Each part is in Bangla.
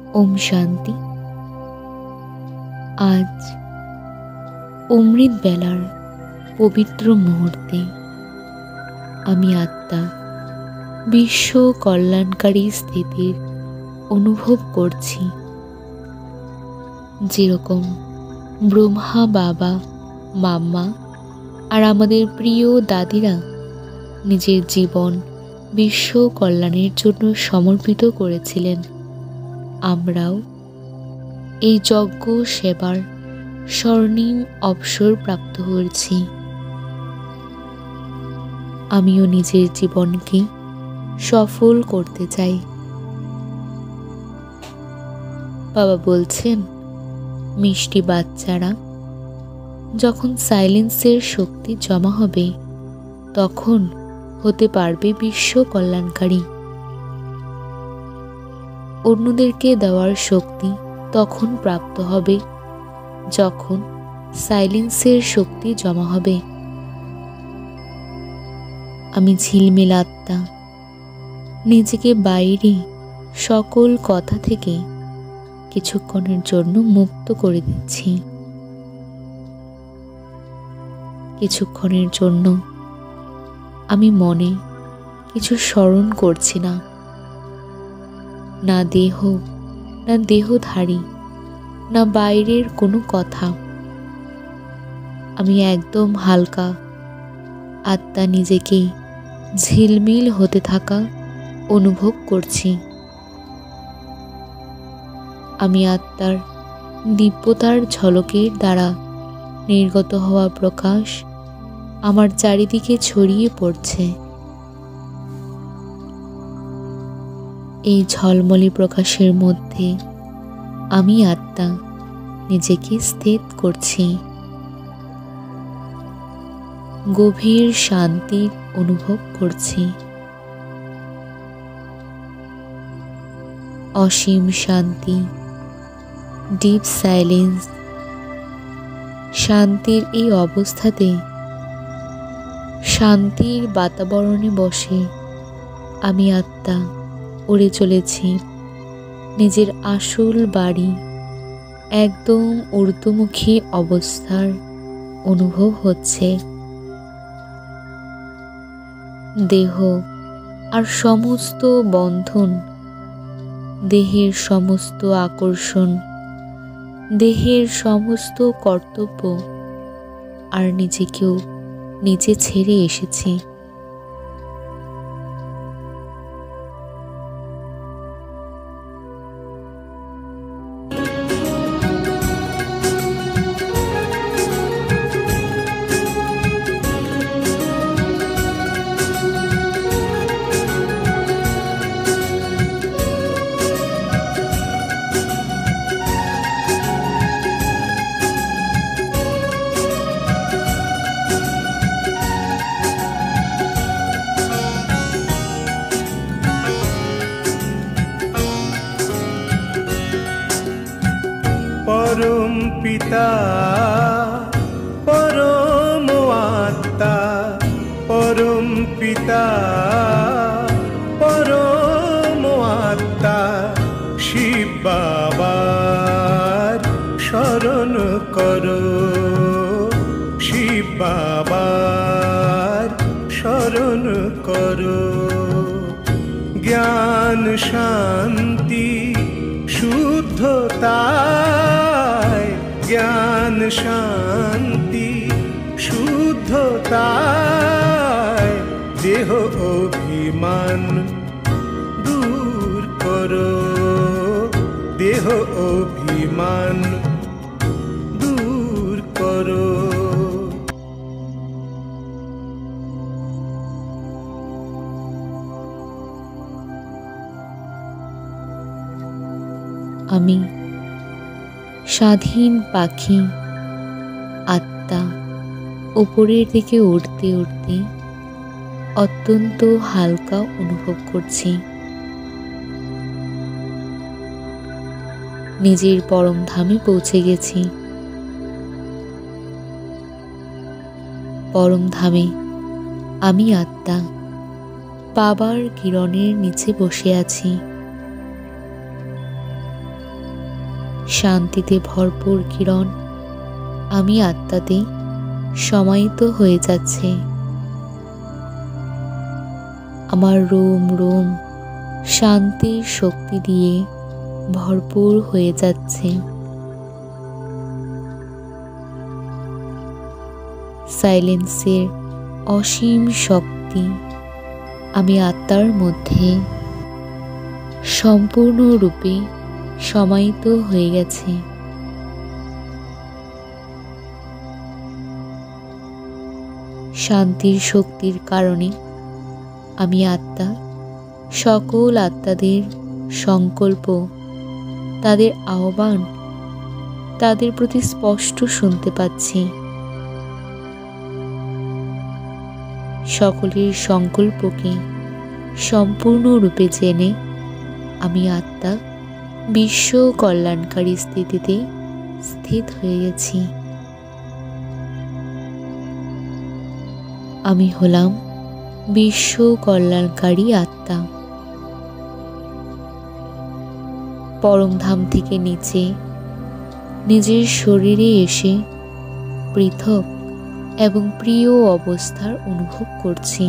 ওম শান্তি। আজ অমৃত বেলার পবিত্র মুহূর্তে আমি আত্মা বিশ্ব কল্যাণকারী স্থিতির অনুভব করছি। যেরকম ব্রহ্মা বাবা, মাম্মা আর আমাদের প্রিয় দাদিরা নিজের জীবন বিশ্ব কল্যাণের জন্য সমর্পিত করেছিলেন, আমরাও এই যজ্ঞ সেবার স্বর্ণিম অবসর প্রাপ্ত হয়েছি। আমিও নিজের জীবনকে সফল করতে চাই। বাবা বলছেন, মিষ্টি বাচ্চারা, যখন সাইলেন্সের শক্তি জমা হবে তখন হতে পারবে বিশ্ব কল্যাণকারী। অন্যদেরকে দেওয়ার শক্তি তখন প্রাপ্ত হবে যখন সাইলেন্সের শক্তি জমা হবে। আমি ঝিলমিল আত্মা নিজেকে বাইরে সকল কথা থেকে কিছুক্ষণের জন্য মুক্ত করে দিচ্ছি। কিছুক্ষণের জন্য আমি মনে কিছু স্মরণ করছি না, না দেহ, না দেহধারী, না বাইরের কোনো কথা। আমি একদম হালকা আত্মা নিজেকে ঝিলমিল হতে থাকা অনুভব করছি। আমি আত্মার দিব্যতার ঝলকের দ্বারা নির্গত হওয়া প্রকাশ আমার চারিদিকে ছড়িয়ে পড়ছে। এই ঝলমলে প্রকাশের মধ্যে আমি আত্মা নিজেকে স্থির করছি। গভীর শান্তির অনুভব করছি। অসীম শান্তি, ডিপ সাইলেন্স। শান্তির এই অবস্থাতে, শান্তির বাতাবরণে বসে আমি আত্মা উড়ে চলেছি নিজের আসল বাড়ি। একদম ঊর্ধ্বমুখী অবস্থার অনুভব হচ্ছে। দেহ আর সমস্ত বন্ধন, দেহের সমস্ত আকর্ষণ, দেহের সমস্ত কর্তব্য আর নিজেকেও নিচে ছেড়ে এসেছি। পরম পিতা, পরম আত্মা, পরম পিতা, পরম আত্মা শিব বাবার শরণ করো, শিব বাবার শরণ করো। জ্ঞান শান্তি শুদ্ধতায়, জ্ঞান শান্তি শুদ্ধতায় দেহ অভিমান দূর করো, দেহ অভিমান দূর করো। আমি স্বাধীন পাখি আত্মা উপরের দিকে উড়তে উড়তে অত্যন্ত হালকা অনুভব করছি। নিজের পরম ধামে পৌঁছে গেছি। পরম ধামে আমি আত্মা বাবার কিরণের নিচে বসে আছি। শান্তিতে ভরপুর কিরণ আমি আত্মাতে সমাহিত হয়ে যাচ্ছে। আমার রোম রোম শান্তির শক্তি দিয়ে ভরপুর হয়ে যাচ্ছে। সাইলেন্সের অসীম শক্তি আমি আত্মার মধ্যে সম্পূর্ণরূপে সমাহিত হয়ে গেছে। শান্তির শক্তির কারণে আমি আত্মা সকল আত্মাদের সংকল্প, তাদের আহ্বান, তাদের প্রতি স্পষ্ট শুনতে পাচ্ছি। সকলের সংকল্পকে সম্পূর্ণরূপে জেনে আমি আত্মা বিশ্ব কল্যাণকারী স্থিতিতে স্থিত হয়ে গেছি। আমি হলাম বিশ্ব কল্যাণকারী আত্মা। পরমধাম থেকে নিচে নিজের শরীরে এসে পৃথক এবং প্রিয় অবস্থার অনুভব করছি।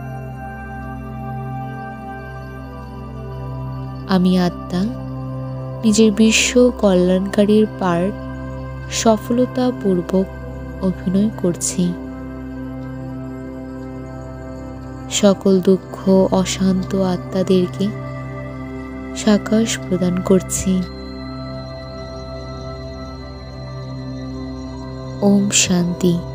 আমি আত্মা নিজের বিশ্ব কল্যাণকারীর পার্ট সফলতাপূর্বক অভিনয় করছি। সকল দুঃখ অশান্ত আত্মাদেরকে সাকাশ প্রদান করছি। ওম শান্তি।